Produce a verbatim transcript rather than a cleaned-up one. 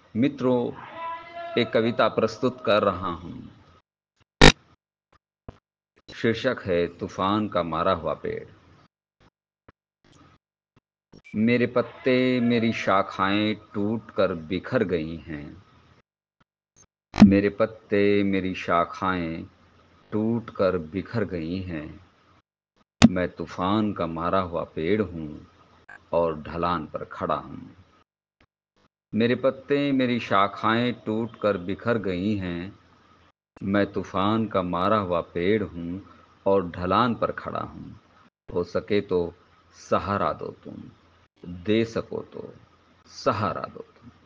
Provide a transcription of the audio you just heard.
मित्रों, एक कविता प्रस्तुत कर रहा हूँ। शीर्षक है तूफान का मारा हुआ पेड़। मेरे पत्ते मेरी शाखाएं टूट कर बिखर गई हैं। मेरे पत्ते मेरी शाखाएं टूट कर बिखर गई हैं। मैं तूफान का मारा हुआ पेड़ हूँ और ढलान पर खड़ा हूँ। मेरे पत्ते मेरी शाखाएं टूट कर बिखर गई हैं। मैं तूफान का मारा हुआ पेड़ हूँ और ढलान पर खड़ा हूँ। हो सके तो सहारा दो तुम, दे सको तो सहारा दो तुम।